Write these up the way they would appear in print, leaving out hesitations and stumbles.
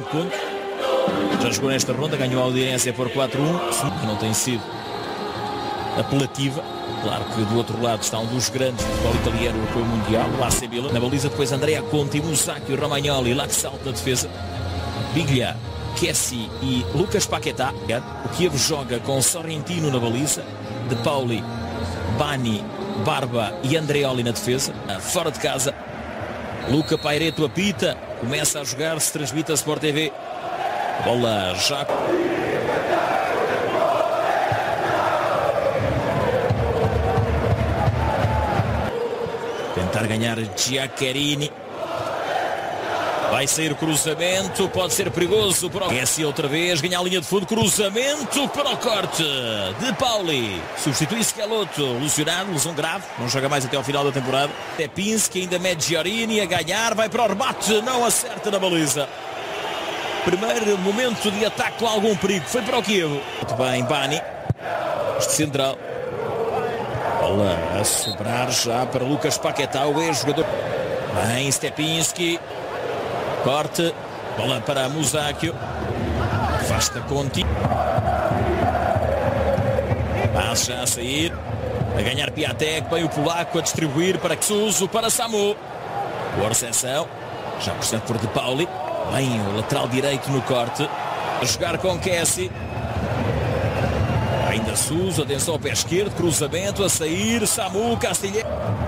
pontos. Já jogou nesta ronda, ganhou a Audiência por 4-1, que não tem sido apelativa. Claro que do outro lado está um dos grandes do futebol italiano, o europeu mundial, o AC Milan. Na baliza depois Andrea Conti, Musacchio, Romagnoli, Laxalt na defesa. Biglia, Kessie e Lucas Paquetá. O Kiev joga com Sorrentino na baliza, De Pauli, Bani, Barba e Andreoli na defesa. Fora de casa, Luca Paireto apita, começa a jogar, se transmite a Sport TV. Bola já. Tentar ganhar Giaccherini. Vai sair o cruzamento, pode ser perigoso para o Kessie outra vez, ganha a linha de fundo, cruzamento para o corte de Pauli. Substitui Schelotto, lesionado, lesão grave, não joga mais até ao final da temporada. Tepinski ainda mete Giorini a ganhar, vai para o remate, não acerta na baliza. Primeiro momento de ataque com algum perigo, foi para o Kiev. Muito bem, Bani, este central. Bola a sobrar já para Lucas Paquetá, o ex-jogador. Bem, Stepinski. Corte. Bola para Musacchio. Afasta Conti. Passe já a sair. A ganhar Piatek. Bem o polaco a distribuir para Suso, para Samu. Boa recepção. Já presente por De Pauli. Bem o lateral direito no corte. A jogar com Kessie. Ainda Suso, atenção ao pé esquerdo, cruzamento a sair, Samu, Castilheiro.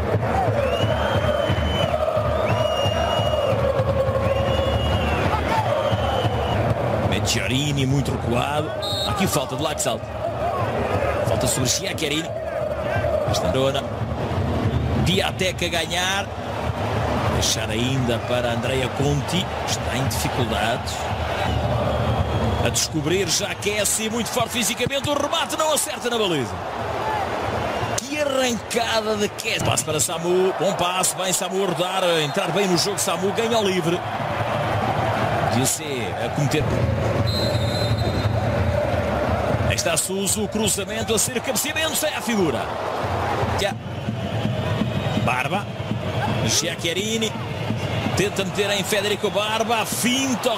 Giorini muito recuado. Aqui falta de Laxalt. Falta sobre Giaccherini. Esta dona. Piatek a ganhar. Deixar ainda para Andrea Conti. Está em dificuldades. A descobrir já Kessie, muito forte fisicamente, o remate não acerta na baliza. Que arrancada de Kessie. Passe para Samu, bom passe, bem Samu a rodar, a entrar bem no jogo, Samu ganha o livre. Disse a cometer. Aí está Suso, cruzamento a ser cabeceamento, sai a figura. Barba, Giaccherini, tenta meter em Federico Barba, finta.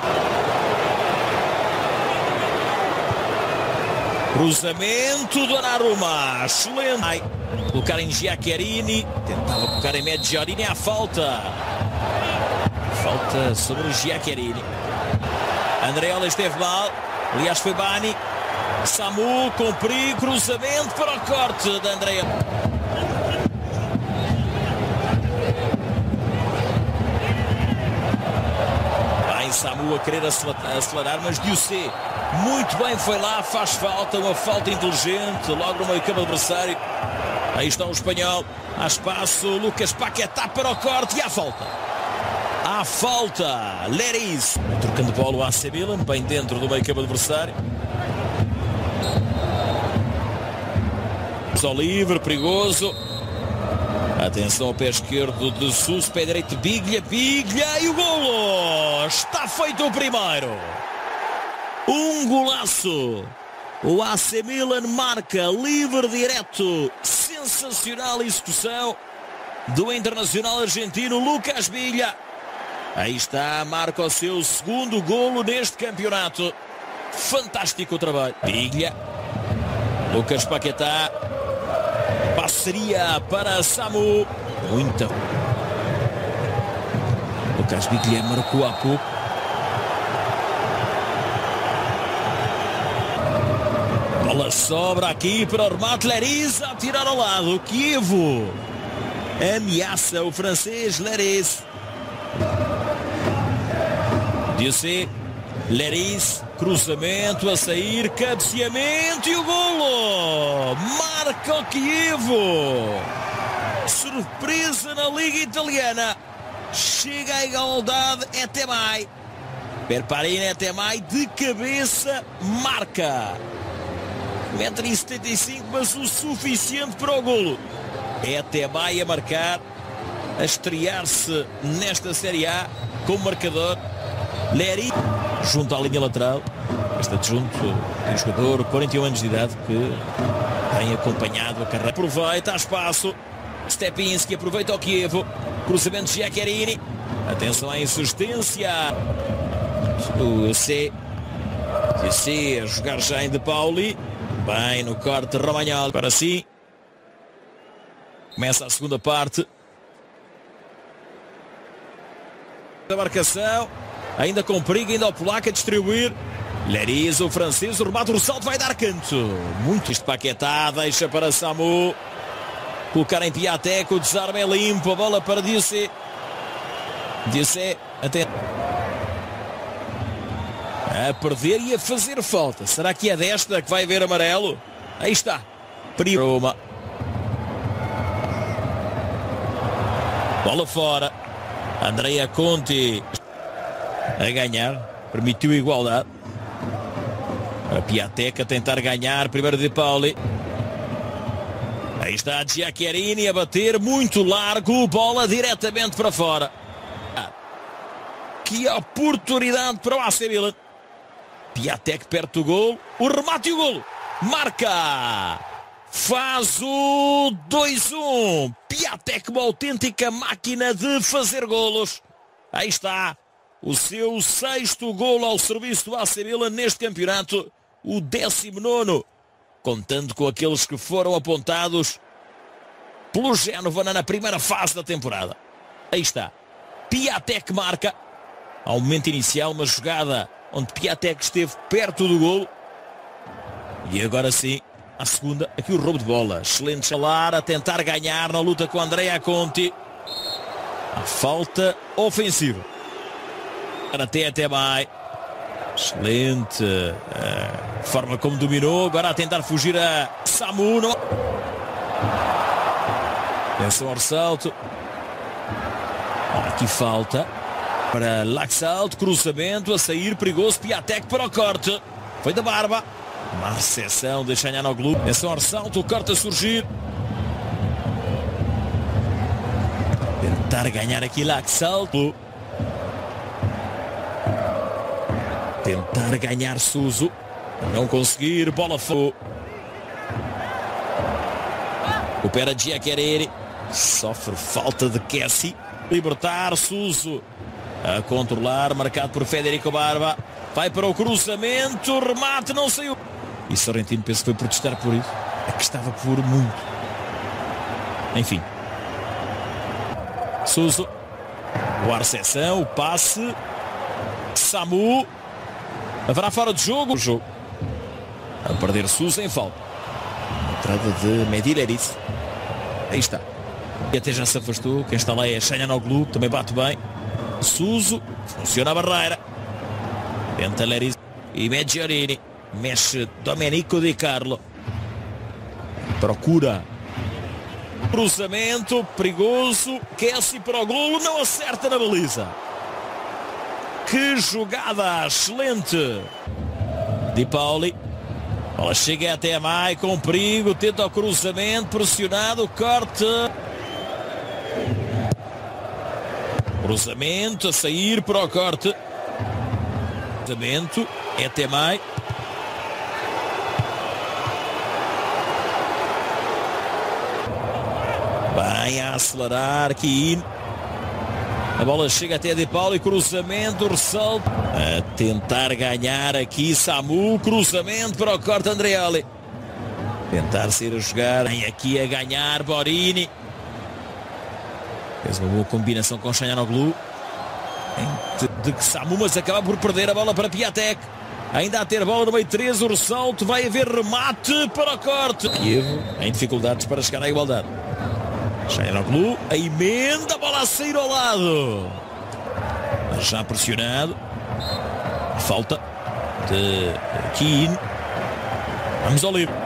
Cruzamento do Donnarumma, excelente. Ai, colocar em Giaccherini, tentava colocar em Medjiorini, a falta. Falta sobre o Giaccherini. Andreoli esteve mal, aliás foi Bani. Samu com perigo, cruzamento para o corte de Andrea. Vai Samu a querer acelerar, mas Diocé muito bem, foi lá, faz falta, uma falta inteligente, logo no meio campo adversário. Aí está o espanhol, há espaço, Lucas Paquetá para o corte e há falta. Há falta, Leris. Trocando bola o AC Milan, bem dentro do meio campo adversário. Só livre, perigoso. Atenção ao pé esquerdo de Suso, pé direito Biglia, Biglia e o golo! Está feito o primeiro. Um golaço. O AC Milan marca livre direto. Sensacional execução do internacional argentino Lucas Biglia. Aí está, marca o seu segundo golo neste campeonato. Fantástico o trabalho. Biglia. Lucas Paquetá. Passaria para Samu. Muita. Lucas Biglia marcou há pouco. Bola sobra aqui para o remate. Leris a tirar ao lado. Kiev ameaça o francês Leris. Diocé, Leris, cruzamento a sair, cabeceamento e o golo! Marca o Kiev! Surpresa na Liga Italiana. Chega à igualdade, é Temai. Perparina é Temai, de cabeça, marca. 1,75 m, mas o suficiente para o golo. É Temai a marcar, a estrear-se nesta Série A como marcador. Leri junto à linha lateral. Este adjunto de um jogador 41 anos de idade que tem acompanhado a carreira. Aproveita, há espaço. Stepinski aproveita o Kiev. Cruzamento de Giaccherini. Atenção à insistência. O C a jogar já em De Pauli. Bem no corte Romagnoli. Para si. Começa a segunda parte. A marcação. Ainda com perigo, ainda ao polaco a distribuir. Leriz, o francês, o remate, o salto vai dar canto. Muito isto Paquetá, deixa para Samu. Colocar em Piatek, o desarme é limpo. A bola para Diocé. Diocé até a perder e a fazer falta. Será que é desta que vai ver amarelo? Aí está. Roma. Bola fora. Andrea Conti a ganhar. Permitiu igualdade. A Piatek a tentar ganhar. Primeiro De Pauli. Aí está Giaccherini a bater. Muito largo. Bola diretamente para fora. Que oportunidade para o AC Milan. Piatek perto do gol. O remate e o golo. Marca. Faz o 2-1. Piatek, uma autêntica máquina de fazer golos. Aí está. O seu 6º golo ao serviço do AC Milan neste campeonato. O 19º. Contando com aqueles que foram apontados pelo Génova na primeira fase da temporada. Aí está. Piatek marca. Ao momento inicial, uma jogada onde Piatek esteve perto do golo. E agora sim, a segunda, aqui o roubo de bola. Excelente Chalar a tentar ganhar na luta com Andrea Conti. A falta ofensiva. Até mais. Excelente forma como dominou. Agora a tentar fugir a Samu. Atenção ao ressalto. Aqui falta para Laxalt, cruzamento a sair, perigoso, Piatek para o corte, foi da Barba, uma recepção de Çalhanoğlu, atenção ao ressalto, o corte a surgir, tentar ganhar aqui Laxalt, tentar ganhar Suso, não conseguir, bola fora, recupera Giaccherini, sofre falta de Kessie, libertar Suso. A controlar, marcado por Federico Barba. Vai para o cruzamento, remate, não saiu. E Sorrentino penso que foi protestar por isso. É que estava por muito. Enfim. Suso. Boa recepção, o passe. Samu. Haverá fora de jogo. O jogo. A perder Suso em falta. Entrada de Medileris. Aí está. E até já se afastou. Quem está lá é Çalhanoğlu, também bate bem. Suso, funciona a barreira. Tenta Leriz e Medgiarini. Mexe Domenico Di Carlo. Procura. Cruzamento, perigoso. Kessie para o golo, não acerta na baliza. Que jogada excelente. Di Pauli. Ela chega até a Mai com perigo. Tenta o cruzamento, pressionado, corte. Cruzamento a sair para o corte. Cruzamento é Temai. Bem a acelerar Keane. A bola chega até De Pauli. Cruzamento, ressalto. A tentar ganhar aqui Samu. Cruzamento para o corte Andreoli. Tentar sair a jogar. Vem aqui a ganhar Borini. Fez uma boa combinação com Çalhanoğlu. De Samu, mas acaba por perder a bola para Piatek. Ainda a ter bola no meio 3, o ressalto. Vai haver remate para o corte. Kiev em dificuldades para chegar à igualdade. Çalhanoğlu, a emenda, a bola a sair ao lado. Mas já pressionado. Falta de Keane. Vamos ao livre.